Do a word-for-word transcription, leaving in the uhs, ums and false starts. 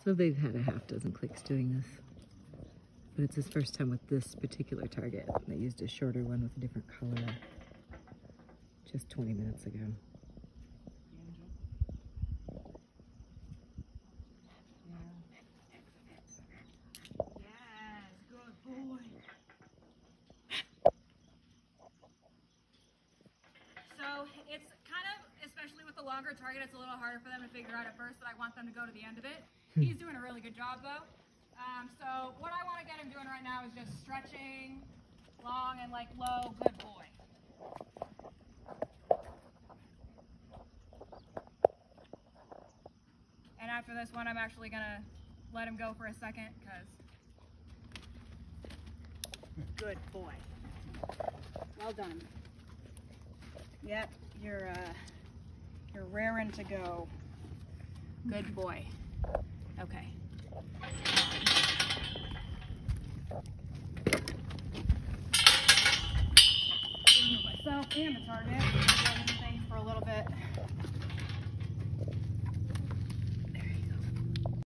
So they've had a half dozen clicks doing this. But it's his first time with this particular target. They used a shorter one with a different color just twenty minutes ago. So it's kind of, especially with the longer target, it's a little harder for them to figure out at first, but I want them to go to the end of it. He's doing a really good job though. Um, so what I want to get him doing right now is just stretching long and like low. Good boy. And after this one, I'm actually going to let him go for a second because good boy. Well done. Yep, you're uh, you're raring to go. Good boy. Okay. Myself and the target.